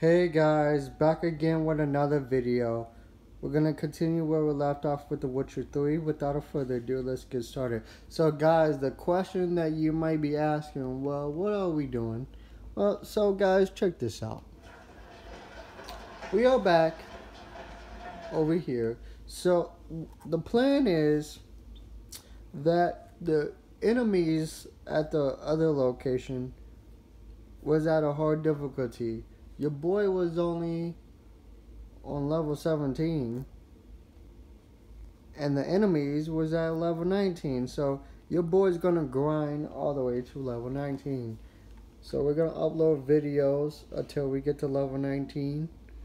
Hey guys, back again with another video. We're gonna continue where we left off with The Witcher 3. Without further ado, let's get started. So guys, the question that you might be asking, well, what are we doing? Well, so guys, check this out. We are back over here. So the plan is that the enemies at the other location was at a hard difficulty. Your boy was only on level 17 and the enemies was at level 19, so your boy's gonna grind all the way to level 19. So we're gonna upload videos until we get to level 19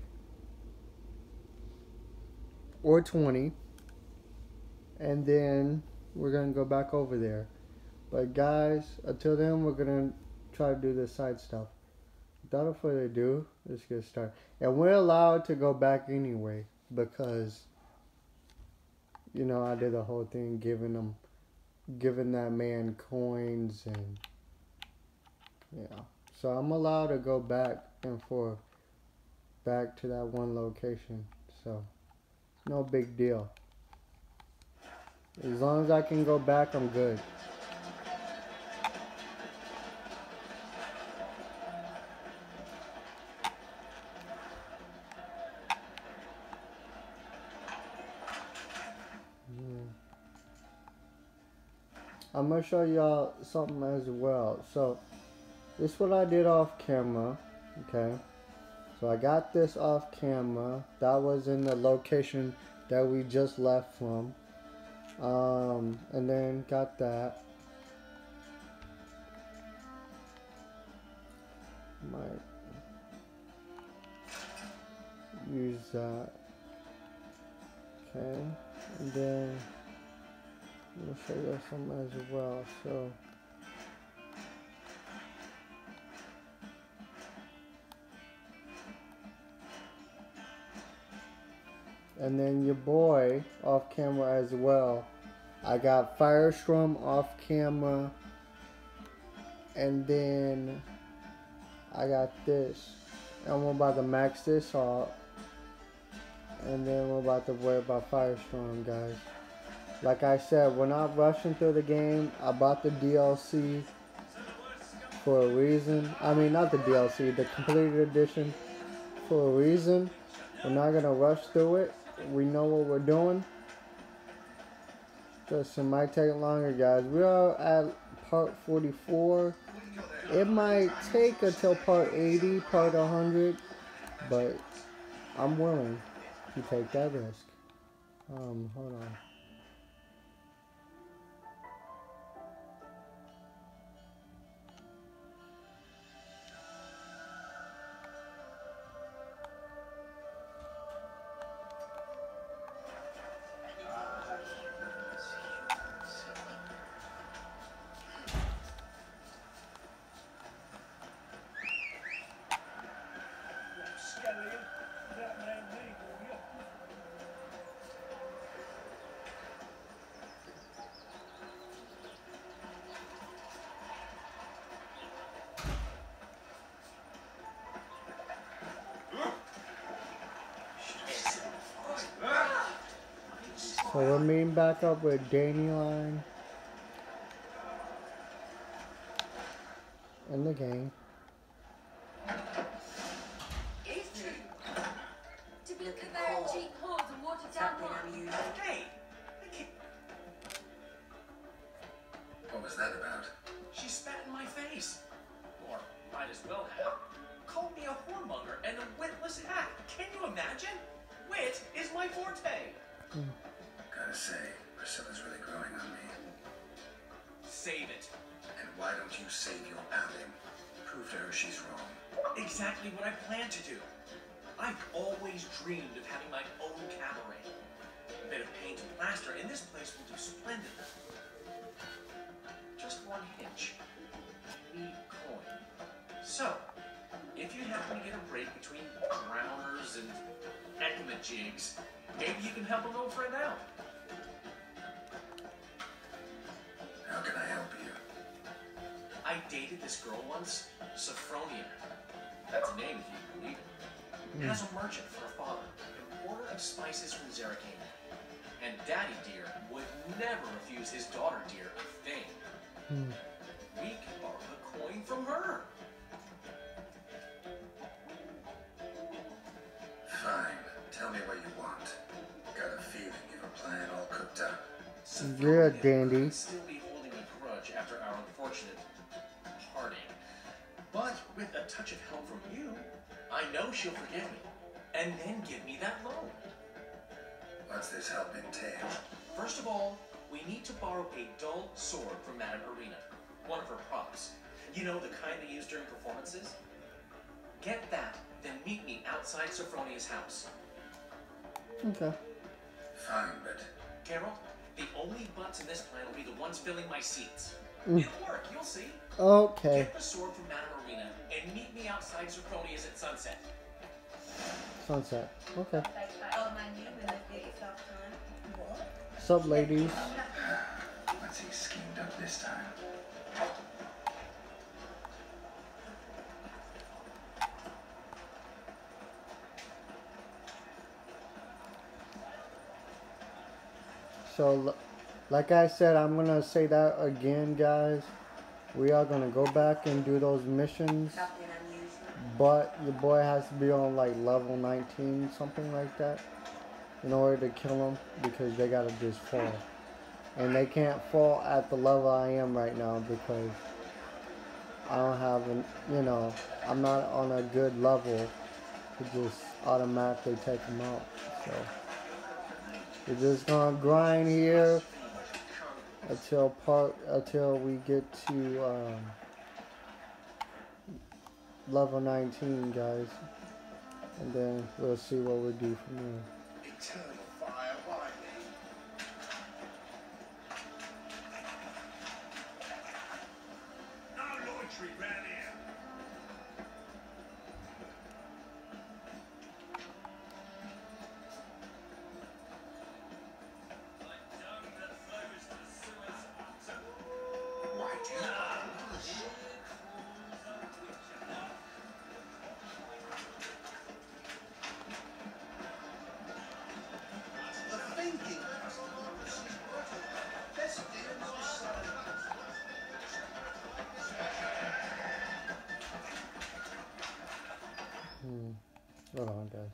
or 20, and then we're gonna go back over there. But guys, until then, we're gonna try to do the side stuff. Without further ado, let's get started. And we're allowed to go back anyway because, you know, I did the whole thing giving that man coins and, yeah. So I'm allowed to go back and forth, back to that one location. So, no big deal. As long as I can go back, I'm good. I'm gonna show y'all something as well. So this is what I did off camera. Okay, so I got this off camera. That was in the location that we just left from, and then got that. Might use that. Okay, and then I'm gonna show you something as well. So and then your boy off camera as well. I got Firestorm off camera, and then I got this. And we're about to max this out, and then we're about to worry about Firestorm, guys. Like I said, we're not rushing through the game. I bought the DLC for a reason. I mean, not the DLC, the completed edition for a reason. We're not gonna rush through it. We know what we're doing. Just it might take longer, guys. We are at part 44. It might take until part 80, part 100, but I'm willing to take that risk. Hold on. So we're meeting back up with Dandelion in the game. To be look at their cheap whores and watered down wine. Hey! What was that about? She spat in my face. Or might as well have. Called me a whoremonger and a witless hack. Can you imagine? Wit is my forte. Gotta say, Priscilla's really growing on me. Save it. And why don't you save your pouting? Prove to her she's wrong. Exactly what I plan to do. I've always dreamed of having my own cabaret. A bit of paint and plaster, and this place will do splendid. Just one hitch. Need coin. So, if you happen to get a break between drowners and ecmajigs, maybe you can help an old friend out. How can I help you? I dated this girl once, Sophronia. That's a name if you believe it. has a merchant for a father, importer of spices from Zerrikane. And Daddy Deer would never refuse his daughter Deer a thing. We can borrow the coin from her. Fine. Tell me what you want. Got a feeling you've a plan all cooked up. Yeah, Dandy. Could still be holding a grudge after our unfortunate parting. But with a touch of help from you, I know she'll forgive me. And then give me that loan. What's this help entail? First of all, we need to borrow a dull sword from Madame Arena. One of her props. You know, the kind they use during performances? Get that, then meet me outside Sophronia's house. Okay. Fine, but Geralt, the only butts in this plan will be the ones filling my seats. It'll work, you'll see. Okay. Get the sword from Madame Arena and meet me outside Sophronia's at sunset. Sunset. Okay. Oh, my new one is big soft time. Sup, ladies? what's he schemed up this time? So, like I said, I'm gonna say that again, guys. We are gonna go back and do those missions, Nothing unusual. but your boy has to be on like level 19, something like that, in order to kill them, because they gotta just fall. And they can't fall at the level I am right now because I don't have an, you know, I'm not on a good level to just automatically take them out. So we're just gonna grind here until we get to level 19, guys, and then we'll see what we do from there. Eternal fire, why me? No loitering round here. Why do you the thinking? Hold on, guys.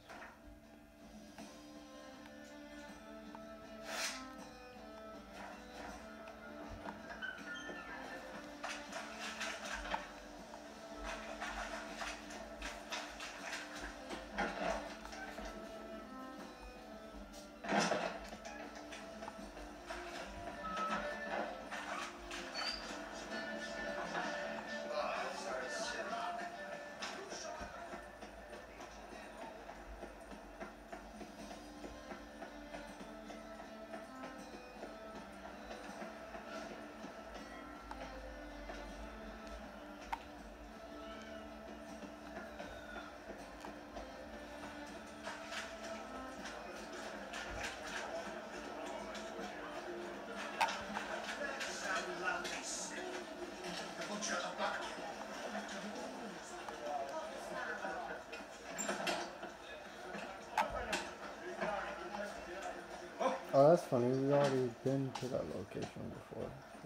Oh, that's funny. We've already been to that location before.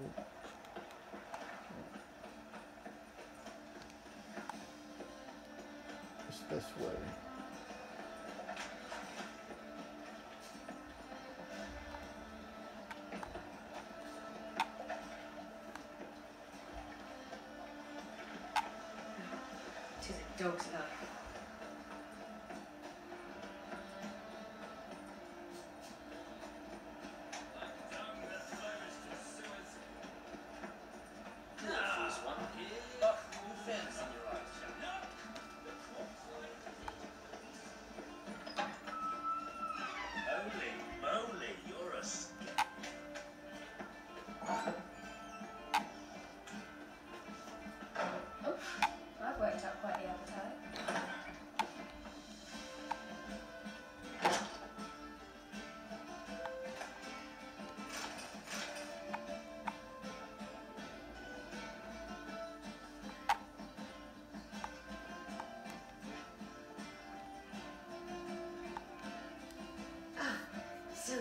It's this way. To the dog's life. Oh, I've worked out quite the appetite.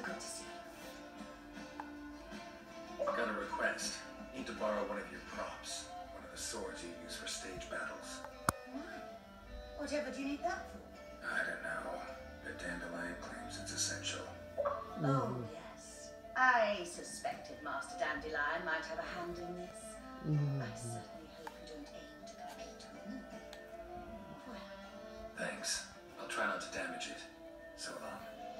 good to see you. Got a request. Need to borrow one of your props. One of the swords you use for stage battles. Why? Whatever do you need that for? I don't know. The Dandelion claims it's essential. Oh, yes. I suspected Master Dandelion might have a hand in this. I certainly hope you don't aim to compete with me. Well, Thanks. I'll try not to damage it. So long.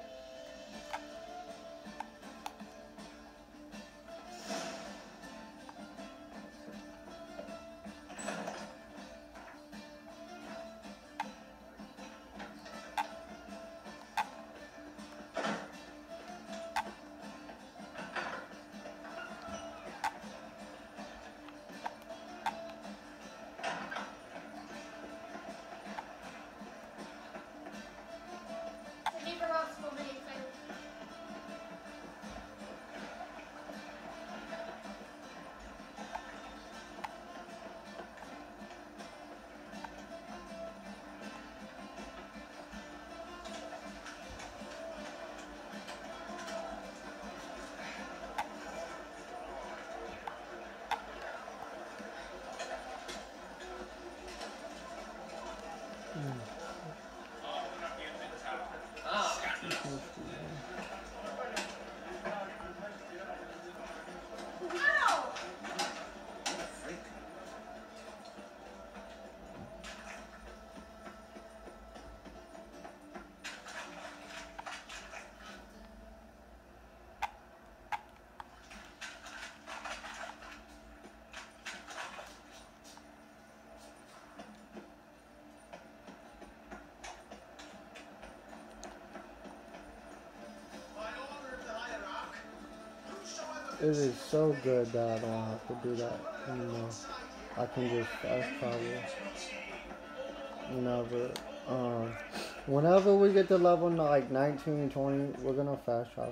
leave the rocks for me, Phil. It is so good that I don't have to do that anymore. I can just fast travel whenever. Whenever we get to level like 19, 20, we're gonna fast travel.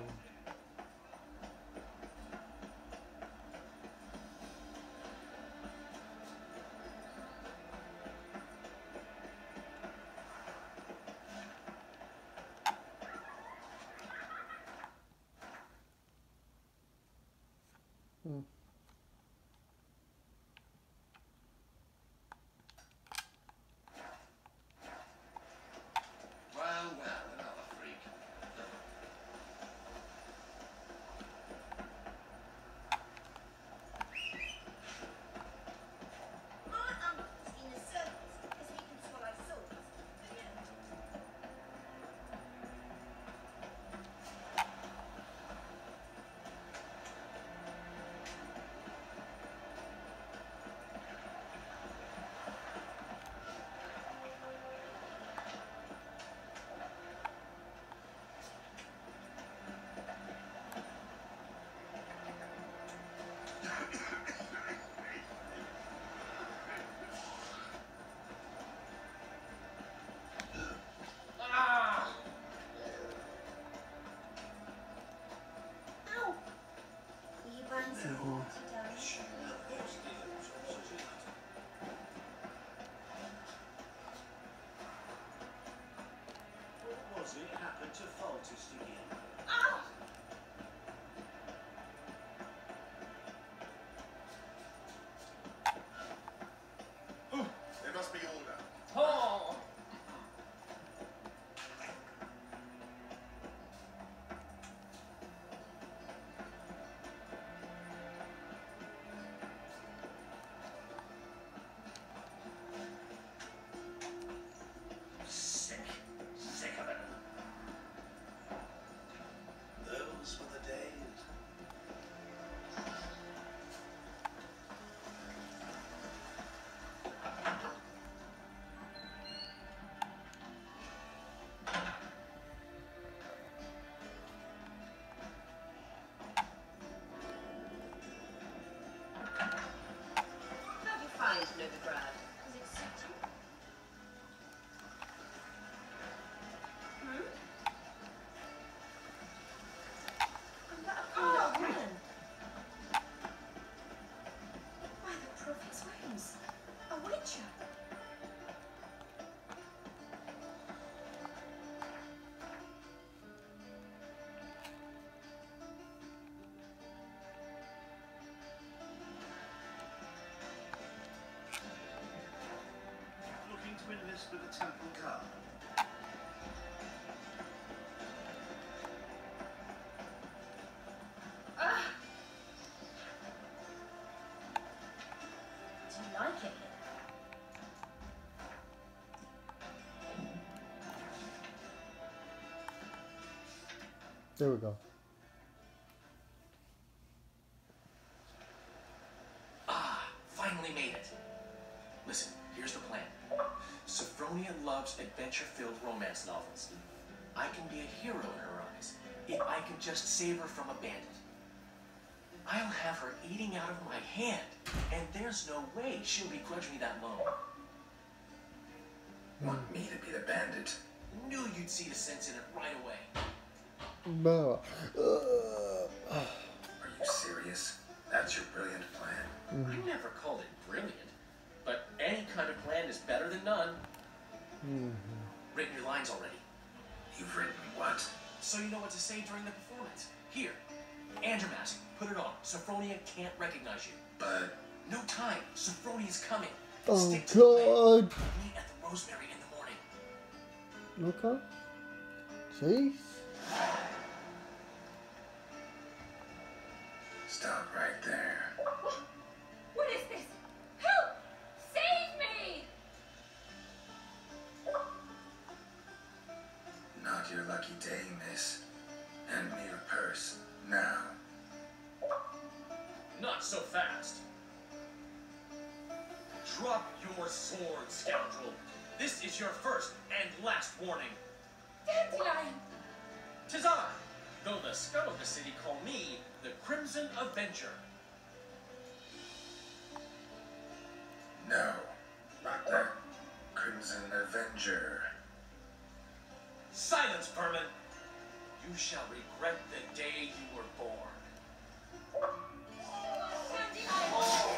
It happened to Faltist again. There must be order. Oh! Sick. Sick of it. list with the temple guard. Do you like it here? There we go. Finally made it. Listen, here's the plan. Sophronia loves adventure-filled romance novels. I can be a hero in her eyes if I can just save her from a bandit. I'll have her eating out of my hand, and there's no way she'll begrudge me that loan. Want me to be the bandit? Knew you'd see the sense in it right away. Bro. Are you serious? That's your brilliant plan? I never called it brilliant, but any kind of plan is better than none. Written your lines already, You've written what? so you know what to say during the performance. Here, and your mask. Put it on. Sophronia can't recognize you. But No time. Sophronia's coming. Oh, Stick to the plan. God. Meet at the Rosemary in the morning. Okay. Jeez. stop right there. What is this? Help! Save me! Not your lucky day, miss. Hand me your purse, now. Not so fast. Drop your sword, scoundrel. This is your first and last warning. Dandelion! 'Tis I, though the scum of the city call me the Crimson Avenger. No, not the Crimson Avenger. Silence, vermin! You shall regret the day you were born. Dandelion!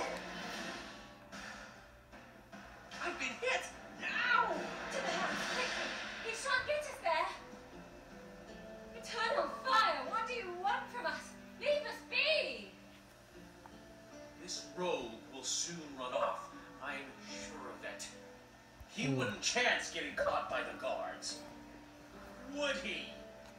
I've been hit! Now! To the house, quickly! He shan't get us there! Return on fire! What do you want from us? Leave us be! This rogue will soon run off. I'm sure of it. He wouldn't chance getting caught by the guards. Would he?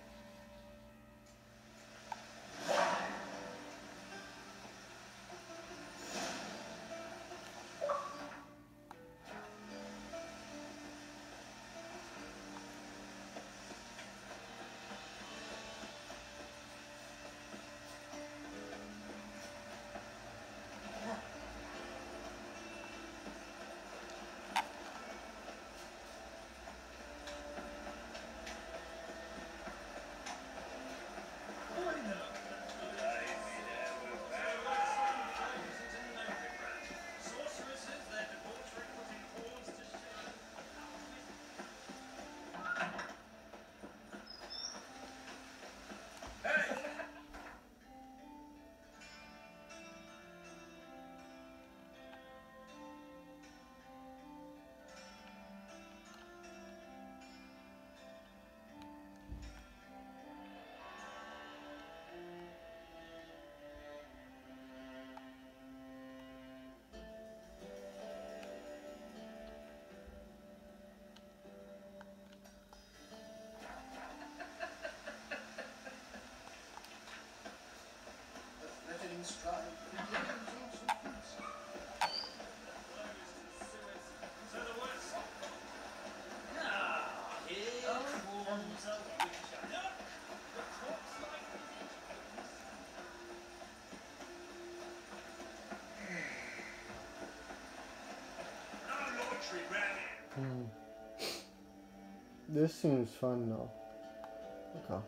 This seems fun though. Okay.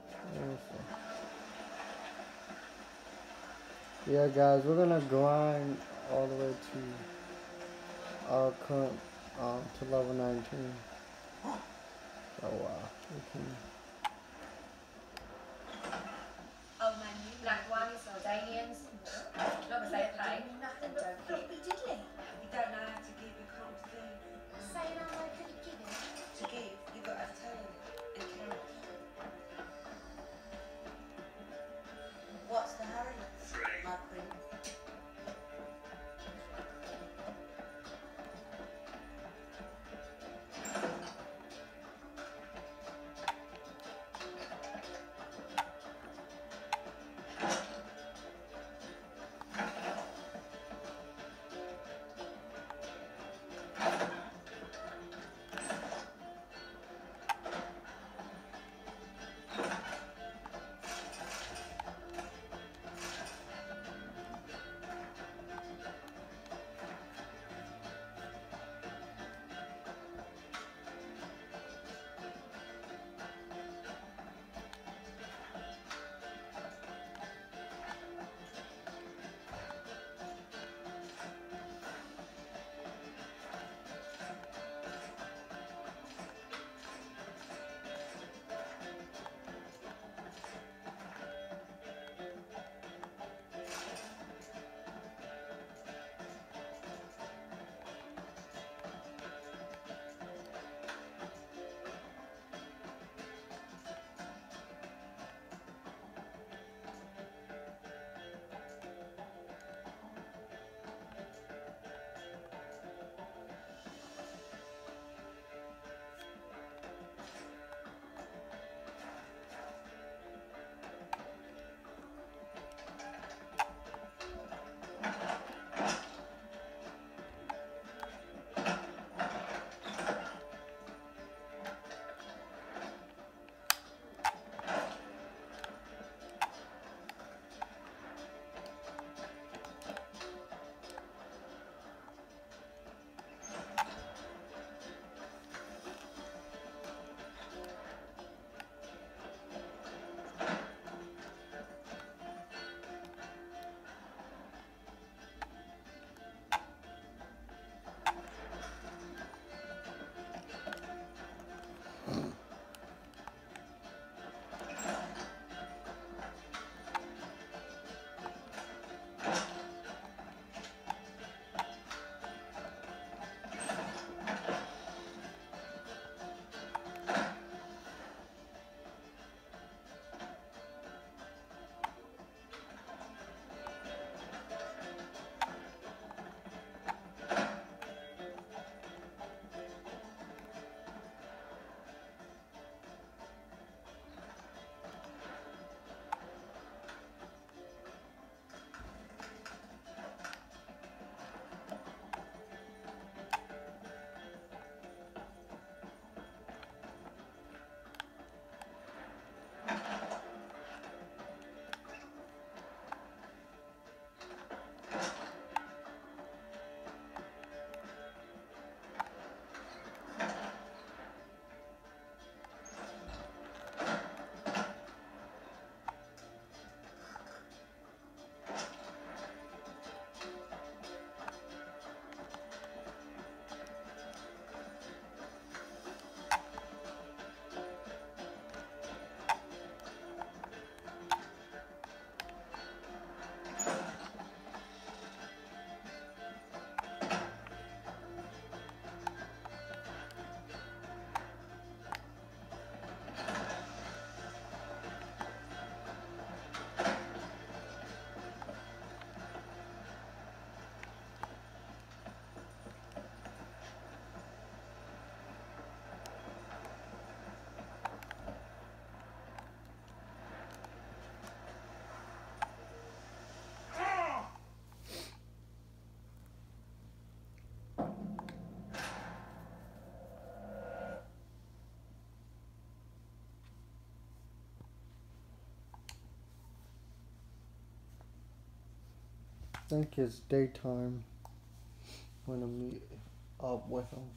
Yeah, guys, we're gonna grind all the way to our current to level 19. So we can. Oh man, you black ones, Danians, not as they pay. Nothing And but don't floppy give. diddly. You don't know how to give, you can't food. Say no, I couldn't give it. To give, you got to have talent and carrot. What's the hurry, my prince? think it's daytime when I meet up with him.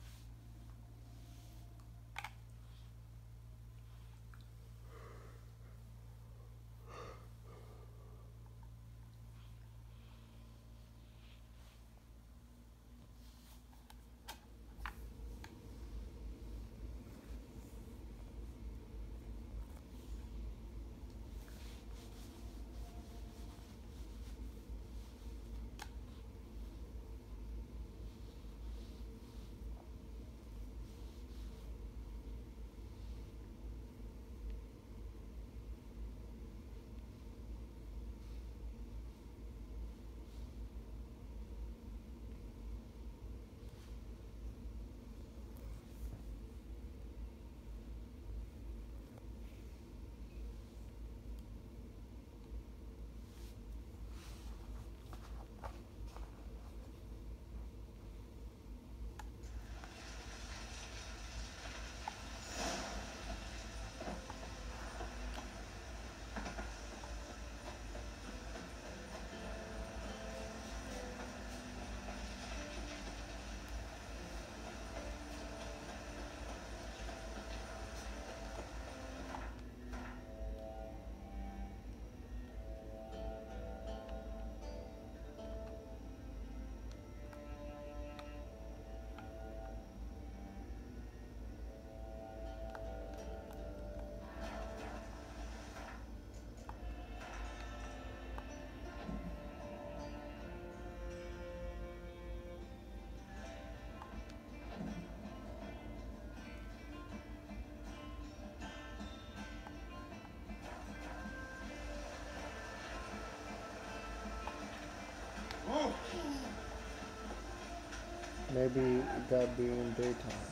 Maybe that being daytime.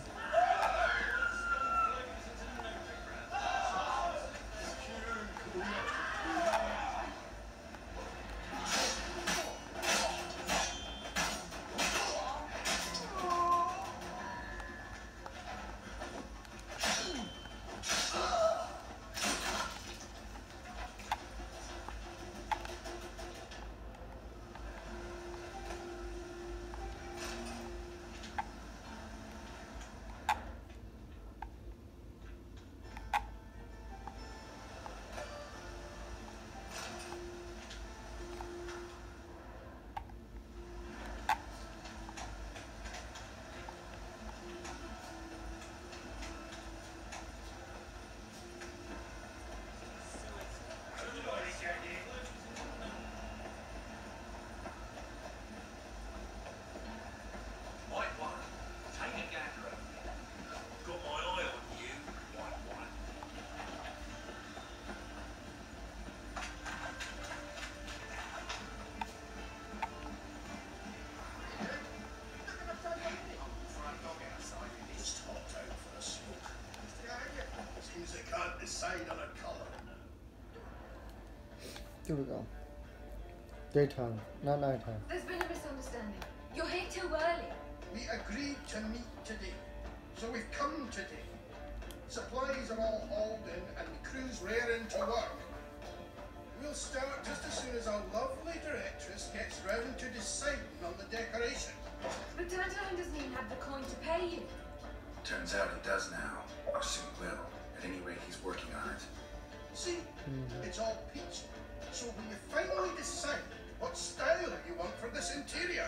Here we go. Daytime, not nighttime. There's been a misunderstanding. You're here too early. We agreed to meet today, so we've come today. Supplies are all hauled in and the crew's raring to work. We'll start just as soon as our lovely directress gets round to deciding on the decoration. But Dandelion doesn't even have the coin to pay you. Turns out he does now, or soon will. At any rate, he's working on it. See, it's all peachy. So when you finally decide what style you want for this interior?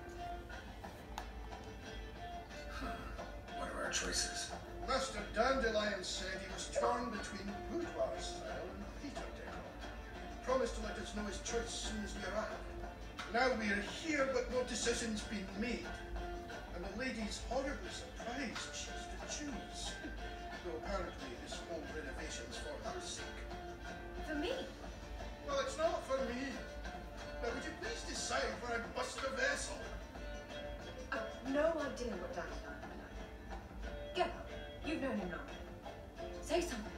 What are our choices? Master Dandelion said he was torn between boudoir style and theatre decor. Promised to let us know his choice as soon as we arrive. Now we're here, but no decision's been made. And the lady's horribly surprised she has to choose. Though apparently this whole renovation's for her sake. For me? Well, it's not for me. Now, would you please decide where I bust the vessel? I've no idea what Dandelion would like. Get up. You've known him long. Say something.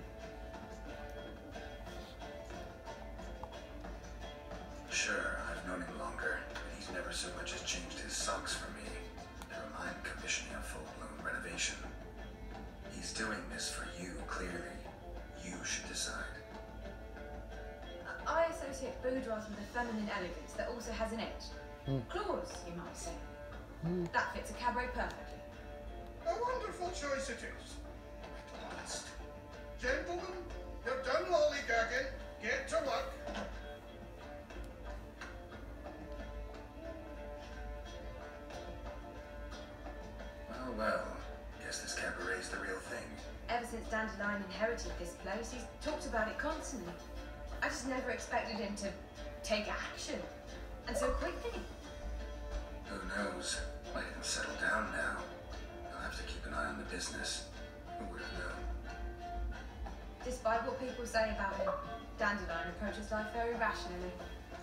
Sure, I've known him longer, but he's never so much as changed his socks for me. Never mind commissioning a full-blown renovation. He's doing this for you, clearly. You should decide. I associate boudoirs with a feminine elegance that also has an edge. Claws, you might say. That fits a cabaret perfectly. A wonderful choice it is. At last. Gentlemen, you're done lollygagging. Get to work. Oh well, guess this cabaret's the real thing. Ever since Dandelion inherited this place, he's talked about it constantly. I just never expected him to take action. And so quickly. Who knows? Might even settle down now. I'll have to keep an eye on the business. Who would have known? Despite what people say about him, Dandelion approaches life very rationally.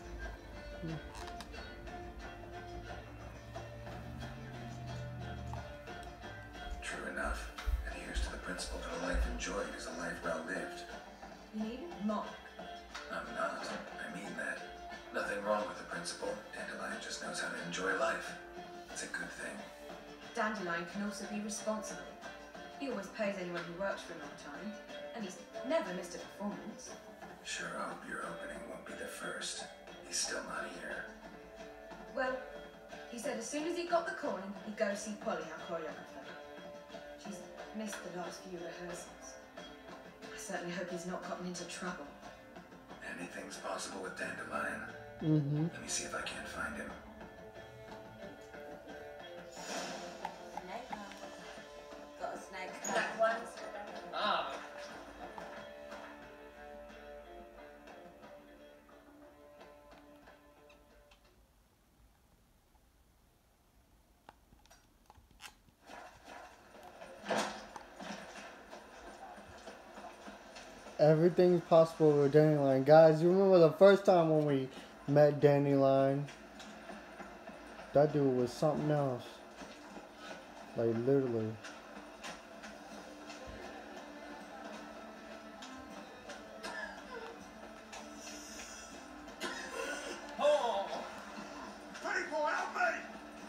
True enough. Adheres to the principle that a life enjoyed is a life well lived. You needn't mock. I'm not. I mean that. Nothing wrong with the principle. Dandelion just knows how to enjoy life. It's a good thing. Dandelion can also be responsible. He always pays anyone who works for him on time, and he's never missed a performance. Sure hope your opening won't be the first. He's still not here. Well, he said as soon as he got the coin, he'd go see Polly, our choreographer. She's missed the last few rehearsals. I certainly hope he's not gotten into trouble. Anything's possible with Dandelion. Let me see if I can't find him. Snake one. Got a snake. Black ones. Ah. Everything's possible with Dandelion. Guys, you remember the first time when we met Dandelion? That dude was something else. Like, literally. Oh. People, help me!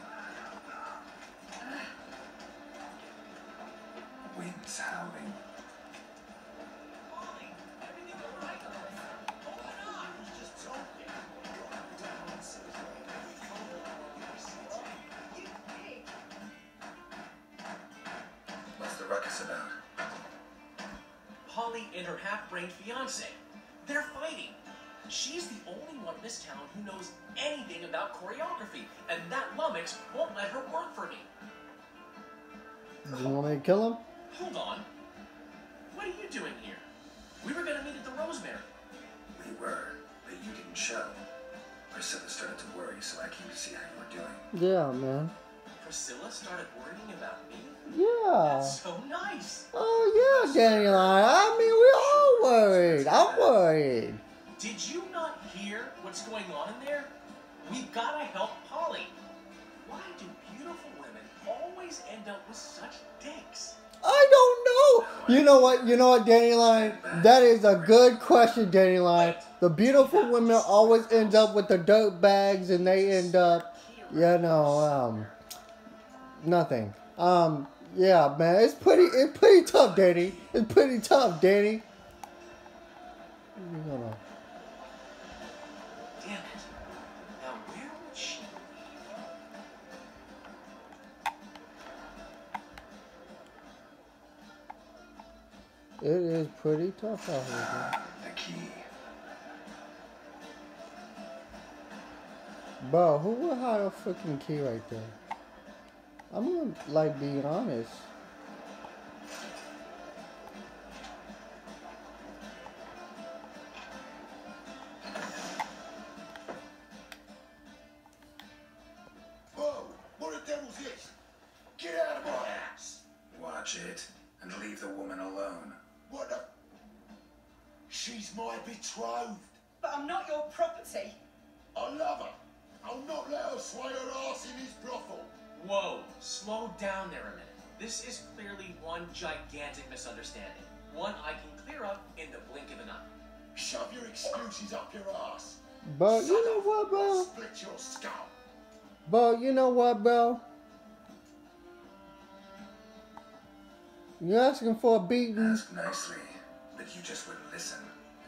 Wind's howling. What's the ruckus about? Polly and her half-brained fiance. They're fighting. She's the only one in this town who knows anything about choreography, and that lummox won't let her work for me. You want me to kill him? Hold on. What are you doing here? We were gonna meet at the Rosemary. We were, but you didn't show. Priscilla started to worry, so I came to see how you were doing. Yeah, man. Priscilla started worrying about me? Yeah. That's so nice. Oh, yeah, Dandelion. I mean, we all worried. I'm worried. Did you not hear what's going on in there? We've gotta help Polly. Why do beautiful women always end up with such dicks? I don't know. You know what? You know what, Dandelion? That is a good question, Dandelion. The beautiful women always end up with the dirt bags, and they end up, you know, nothing. Yeah, man, it's pretty tough, Danny. It's pretty tough, Danny. Hold on. Damn it. Now where would she It is pretty tough out here. The key. Bro, who would hide a freaking key right there? I'm gonna, like, be honest. Whoa, what the devil's this? Get out of my house! Watch it, and leave the woman alone. What the? She's my betrothed. But I'm not your property. I love her. I'll not let her sway her ass in his brothel. Whoa, slow down there a minute. This is clearly one gigantic misunderstanding. One I can clear up in the blink of an eye. Shove your excuses up your ass. But you know what, bro? I'll split your skull. But you know what, bro? You're asking for a beating. Ask nicely, but you just wouldn't listen.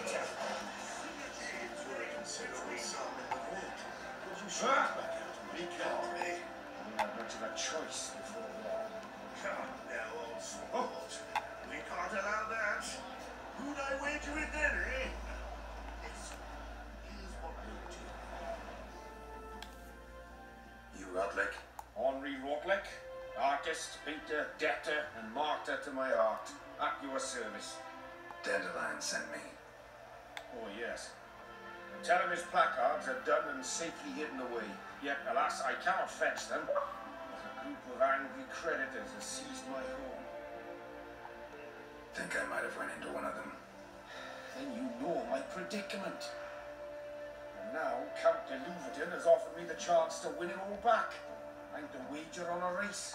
fighter. Synergies were a considerable sum in the vault. Would you shut back out and recount me? We had much of a choice before long. Come now, old sport. We can't allow that. Who'd I wager with then, eh? Yes. Here's what we'll do. You Rotlick? Henri Rotlick, artist, painter, debtor, and martyr to my art. At your service. Dandelion sent me. Oh, yes. Tell him his placards are done and safely hidden away. Yet, alas, I cannot fetch them, as a group of angry creditors has seized my home. Think I might have run into one of them. Then you know my predicament. And now, Count de Louverton has offered me the chance to win it all back. I'm to wager on a race.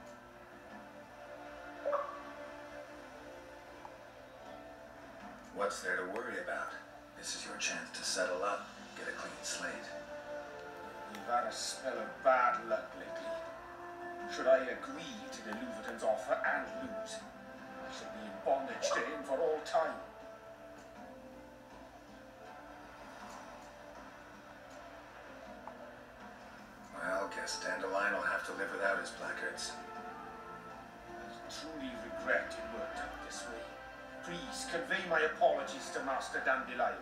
What's there to worry about? This is your chance to settle up, get a clean slate. You've had a spell of bad luck lately. Should I agree to the Louverton's offer and lose, I shall be in bondage to him for all time. Well, guess Dandelion will have to live without his placards. I truly regret it worked out this way. Please convey my apologies to Master Dandelion.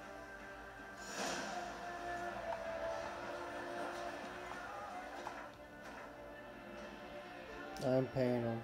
I'm paying him.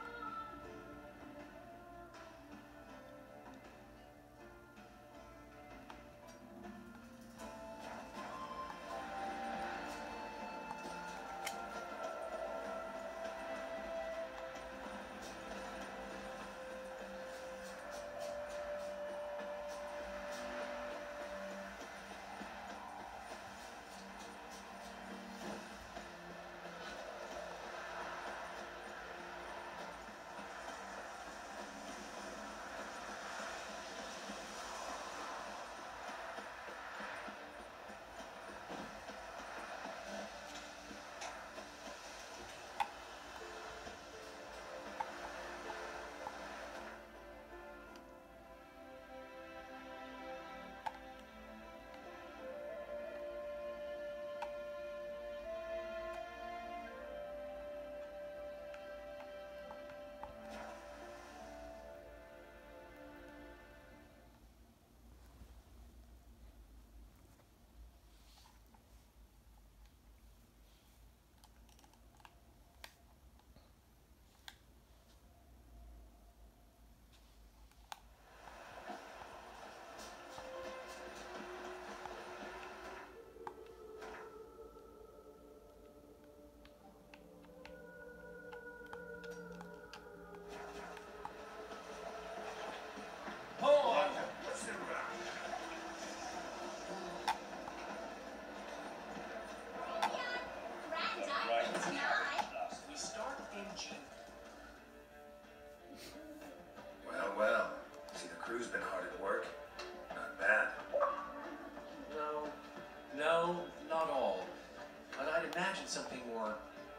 Something more,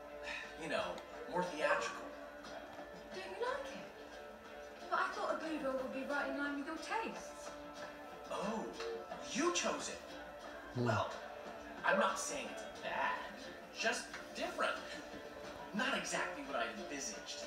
more theatrical. Don't you like it? But I thought a boudoir would be right in line with your tastes. Oh, you chose it. Well, I'm not saying it's bad, just different. Not exactly what I envisaged.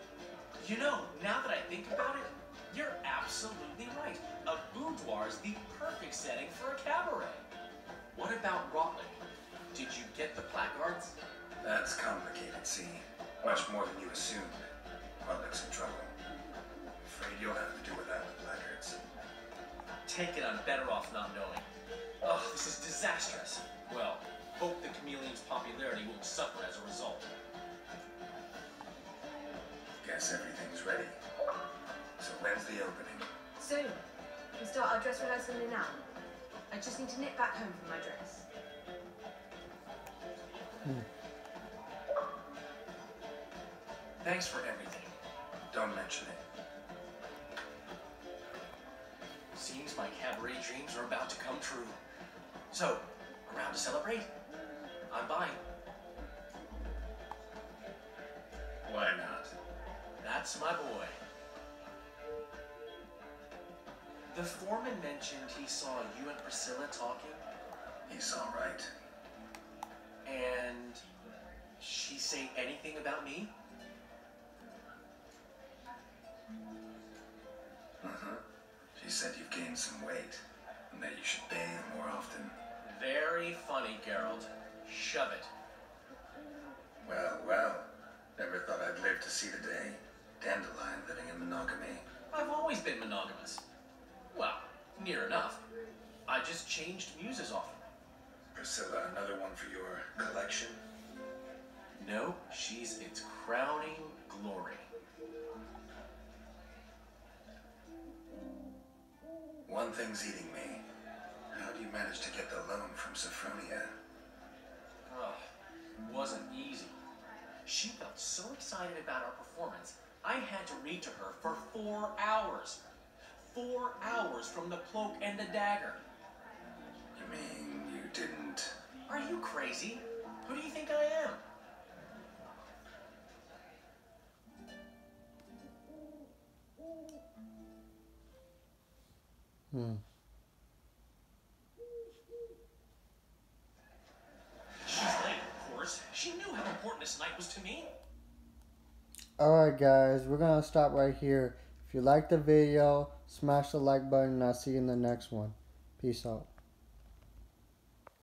Now that I think about it, you're absolutely right. A boudoir is the perfect setting for a cabaret. What about Rotlick? Did you get the placards? That's complicated, see. Much more than you assumed. Rotlick's in trouble. Afraid you'll have to do without the placards. Take it, I'm better off not knowing. Oh, this is disastrous. Well, hope the chameleon's popularity won't suffer as a result. Guess everything's ready. So when's the opening? Soon. We start our dress rehearsal in an hour. I just need to nip back home for my dress. Thanks for everything. Don't mention it. Seems my cabaret dreams are about to come true. So, around to celebrate? I'm buying. Why not? That's my boy. The foreman mentioned he saw you and Priscilla talking. He's all right. And she say anything about me? She said you've gained some weight, and that you should bathe more often. Very funny, Geralt. Shove it. Well, well. Never thought I'd live to see the day. Dandelion living in monogamy. I've always been monogamous. Well, near enough. I just changed muses often. Priscilla, another one for your collection? No, she's its crowning glory. One thing's eating me. How do you manage to get the loan from Sophronia? Oh, it wasn't easy. She felt so excited about our performance, I had to read to her for 4 hours. 4 hours from the cloak and the dagger. You mean you didn't... Are you crazy? Who do you think I am? She's late, of course. She knew how important this night was to me. Alright guys, we're gonna stop right here. If you liked the video, smash the like button and I'll see you in the next one. Peace out.